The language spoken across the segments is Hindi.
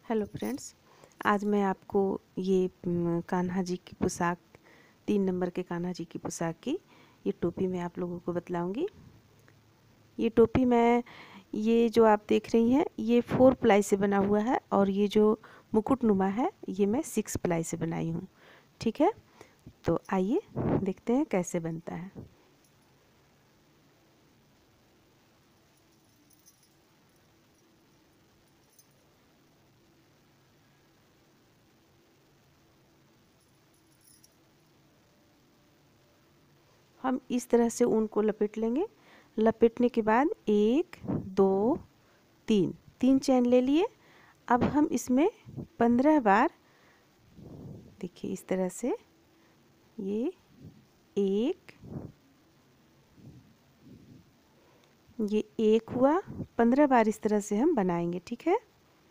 हेलो फ्रेंड्स, आज मैं आपको ये कान्हा जी की पोशाक 3 नंबर के कान्हा जी की पोशाक की ये टोपी मैं आप लोगों को बतलाऊंगी। ये टोपी मैं ये जो आप देख रही हैं ये 4 प्लाई से बना हुआ है और ये जो मुकुटनुमा है ये मैं 6 प्लाई से बनाई हूँ। ठीक है, तो आइए देखते हैं कैसे बनता है। हम इस तरह से ऊन को लपेट लेंगे। लपेटने के बाद 1 2 3 चैन ले लिए। अब हम इसमें 15 बार, देखिए इस तरह से, ये 1, ये 1 हुआ, 15 बार इस तरह से हम बनाएंगे। ठीक है,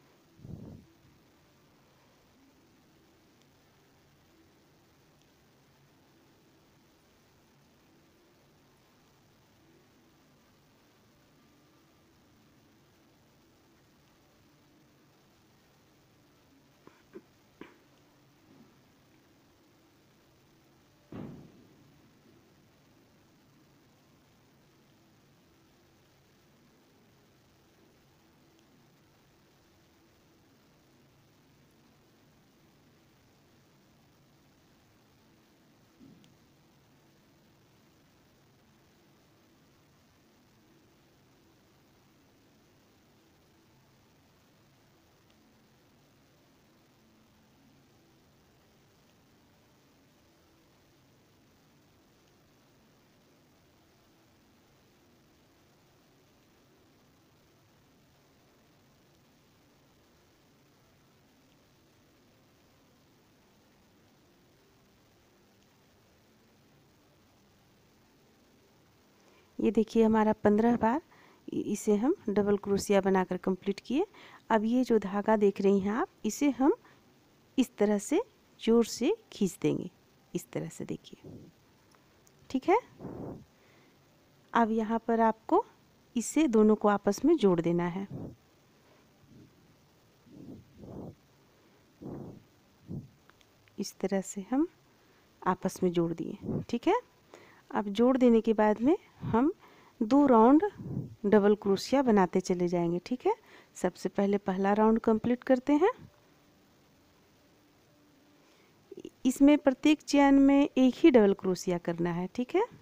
ये देखिए हमारा 15 बार इसे हम डबल क्रोशिया बनाकर कंप्लीट किए। अब ये जो धागा देख रही हैं आप, इसे हम इस तरह से जोर से खींच देंगे, इस तरह से, देखिए। ठीक है, अब यहाँ पर आपको इसे दोनों को आपस में जोड़ देना है। इस तरह से हम आपस में जोड़ दिए। ठीक है, अब जोड़ देने के बाद में हम 2 राउंड डबल क्रोशिया बनाते चले जाएंगे। ठीक है, सबसे पहले पहला राउंड कंप्लीट करते हैं। इसमें प्रत्येक चेन में एक ही डबल क्रोशिया करना है। ठीक है,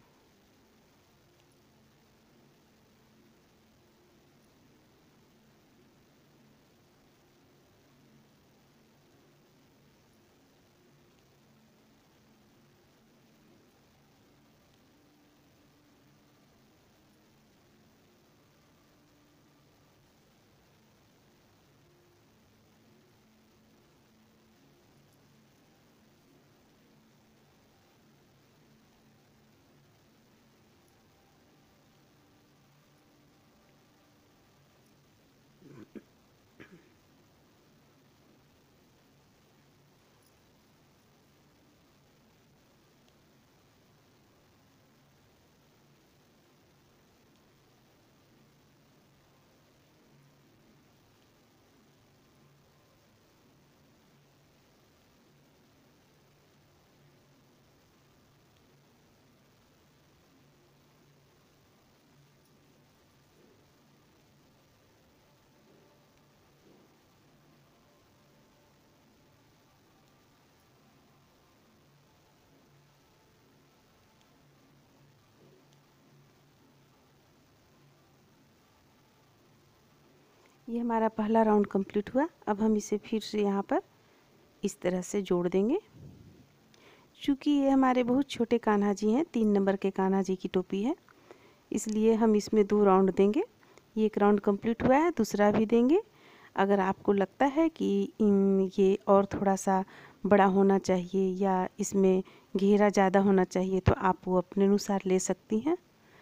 ये हमारा पहला राउंड कंप्लीट हुआ। अब हम इसे फिर से यहाँ पर इस तरह से जोड़ देंगे। चूँकि ये हमारे बहुत छोटे कान्हा जी हैं, 3 नंबर के कान्हा जी की टोपी है, इसलिए हम इसमें 2 राउंड देंगे। ये 1 राउंड कंप्लीट हुआ है, दूसरा भी देंगे। अगर आपको लगता है कि ये और थोड़ा सा बड़ा होना चाहिए या इसमें घेरा ज़्यादा होना चाहिए तो आप वो अपने अनुसार ले सकती हैं।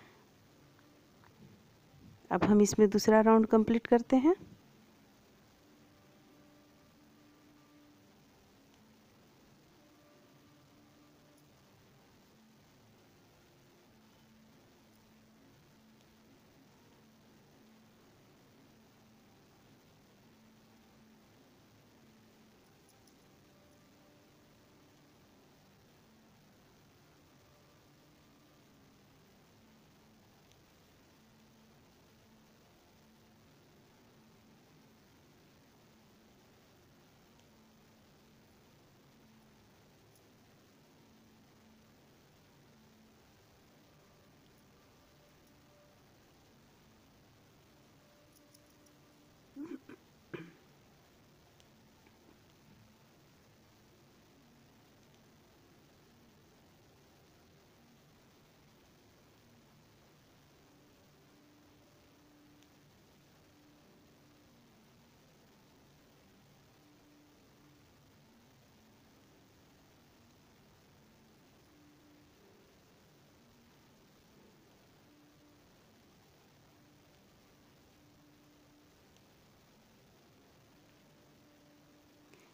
अब हम इसमें दूसरा राउंड कंप्लीट करते हैं।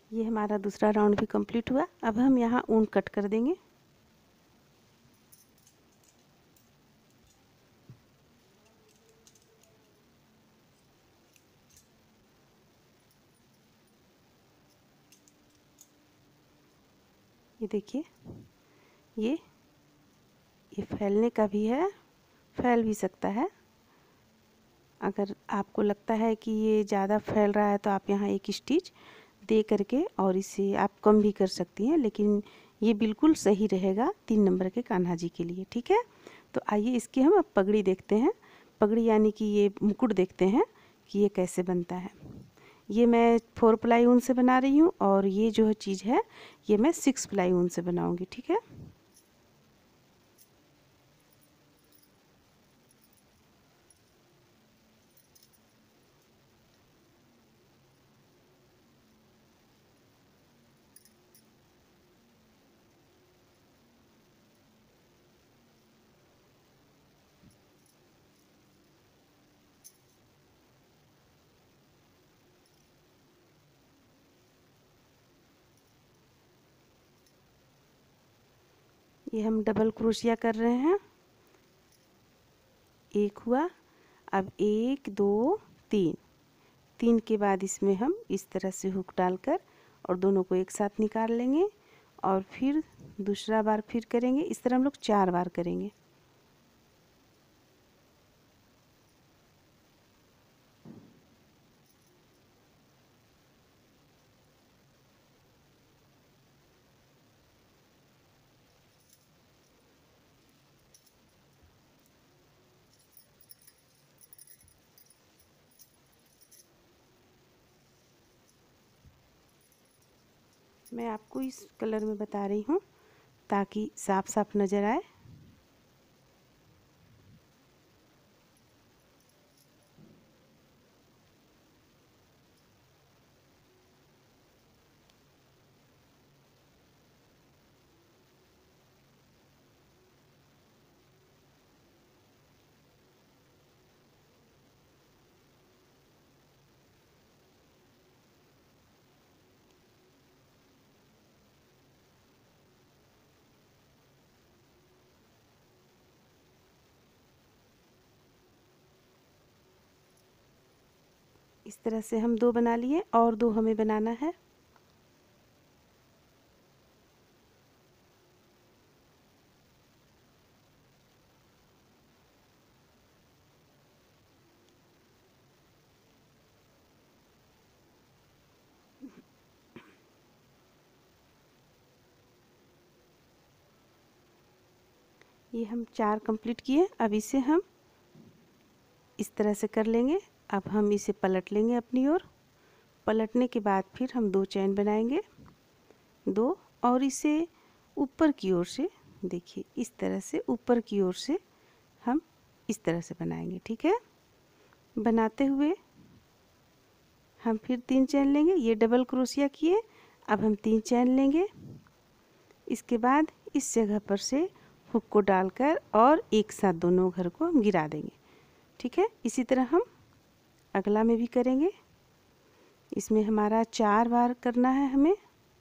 ये हमारा दूसरा राउंड भी कंप्लीट हुआ। अब हम यहाँ ऊन कट कर देंगे। ये देखिए, ये फैलने का भी है, फैल भी सकता है। अगर आपको लगता है कि ये ज़्यादा फैल रहा है तो आप यहाँ एक स्टिच दे करके और इसे आप कम भी कर सकती हैं, लेकिन ये बिल्कुल सही रहेगा 3 नंबर के कान्हा जी के लिए। ठीक है, तो आइए इसकी हम अब पगड़ी देखते हैं। पगड़ी यानी कि ये मुकुट देखते हैं कि ये कैसे बनता है। ये मैं 4 प्लाई ऊन से बना रही हूँ और ये जो चीज़ है ये मैं 6 प्लाई ऊन से बनाऊँगी। ठीक है, ये हम डबल क्रोशिया कर रहे हैं। एक हुआ, अब 1 2 3, 3 के बाद इसमें हम इस तरह से हुक डालकर और दोनों को एक साथ निकाल लेंगे और फिर दूसरा बार फिर करेंगे। इस तरह हम लोग 4 बार करेंगे। मैं आपको इस कलर में बता रही हूँ ताकि साफ साफ नज़र आए। इस तरह से हम 2 बना लिए और 2 हमें बनाना है। ये हम 4 कंप्लीट किए। अब इसे हम इस तरह से कर लेंगे। अब हम इसे पलट लेंगे अपनी ओर। पलटने के बाद फिर हम 2 चैन बनाएंगे, 2, और इसे ऊपर की ओर से देखिए इस तरह से ऊपर की ओर से हम इस तरह से बनाएंगे। ठीक है, बनाते हुए हम फिर 3 चैन लेंगे। ये डबल क्रोशिया किए, अब हम 3 चैन लेंगे। इसके बाद इस जगह पर से हुक को डालकर और एक साथ दोनों घर को हम गिरा देंगे। ठीक है, इसी तरह हम अगला में भी करेंगे। इसमें हमारा 4 बार करना है हमें।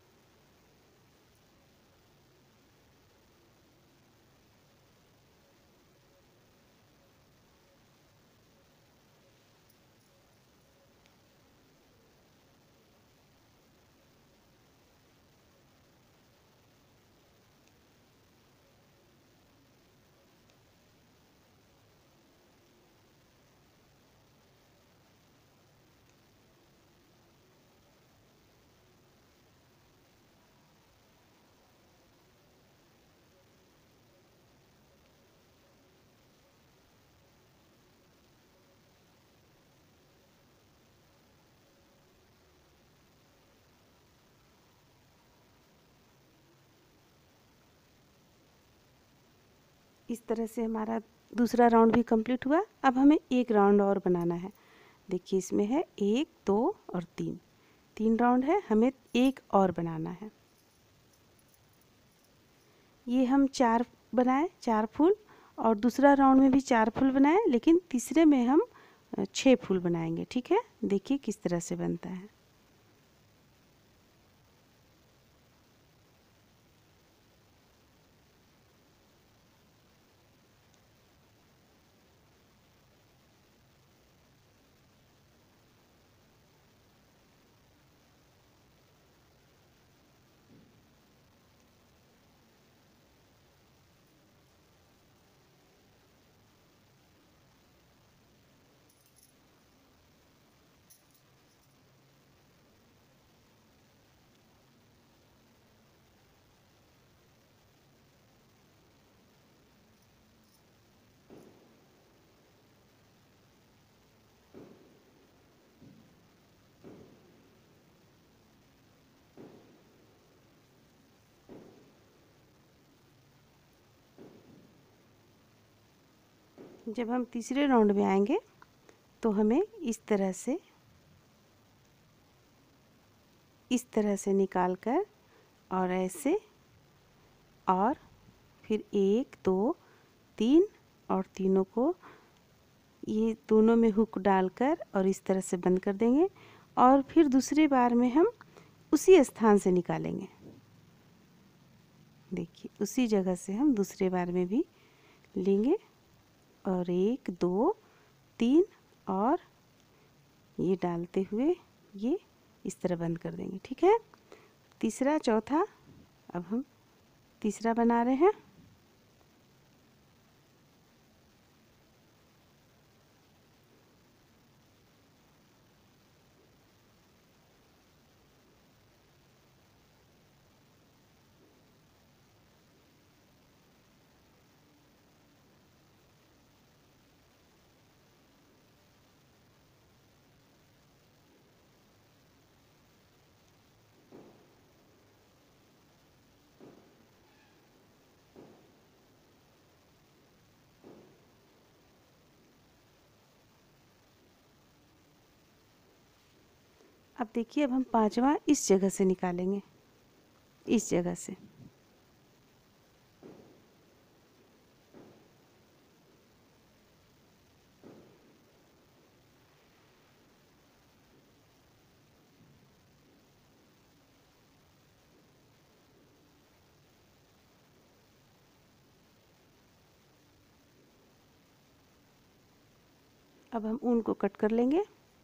इस तरह से हमारा दूसरा राउंड भी कंप्लीट हुआ। अब हमें एक राउंड और बनाना है। देखिए इसमें है 1 2 और 3, 3 राउंड है, हमें एक और बनाना है। ये हम 4 बनाए, 4 फूल, और दूसरा राउंड में भी 4 फूल बनाए, लेकिन तीसरे में हम 6 फूल बनाएंगे। ठीक है, देखिए किस तरह से बनता है। जब हम तीसरे राउंड में आएंगे तो हमें इस तरह से निकाल कर और ऐसे, और फिर 1 2 3 और तीनों को ये दोनों में हुक डालकर और इस तरह से बंद कर देंगे। और फिर दूसरी बार में हम उसी स्थान से निकालेंगे। देखिए उसी जगह से हम दूसरे बार में भी लेंगे और 1 2 3 और ये डालते हुए ये इस तरह बंद कर देंगे। ठीक है, तीसरा चौथा, अब हम तीसरा बना रहे हैं। अब देखिए, अब हम पांचवा इस जगह से निकालेंगे, इस जगह से। अब हम ऊन को कट कर लेंगे।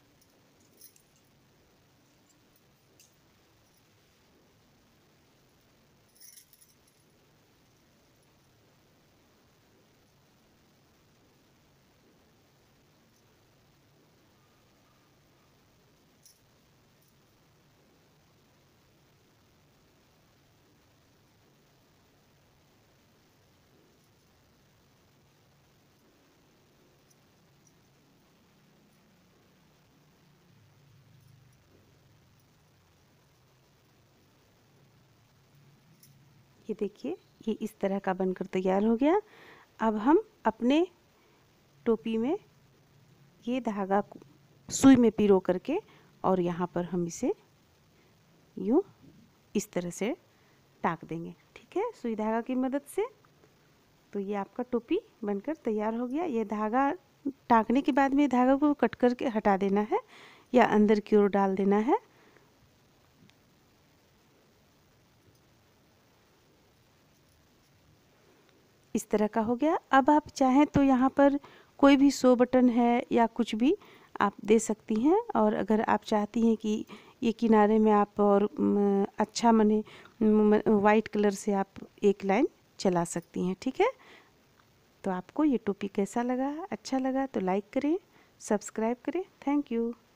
ये देखिए, ये इस तरह का बनकर तैयार हो गया। अब हम अपने टोपी में ये धागा सुई में पिरो करके और यहाँ पर हम इसे यूँ इस तरह से टाक देंगे। ठीक है, सुई धागा की मदद से। तो ये आपका टोपी बनकर तैयार हो गया। ये धागा टाकने के बाद में धागा को कट करके हटा देना है या अंदर की ओर डाल देना है। इस तरह का हो गया। अब आप चाहें तो यहाँ पर कोई भी शो बटन है या कुछ भी आप दे सकती हैं। और अगर आप चाहती हैं कि ये किनारे में आप और अच्छा मने वाइट कलर से आप एक लाइन चला सकती हैं। ठीक है, तो आपको ये टोपी कैसा लगा? अच्छा लगा तो लाइक करें, सब्सक्राइब करें। Thank you.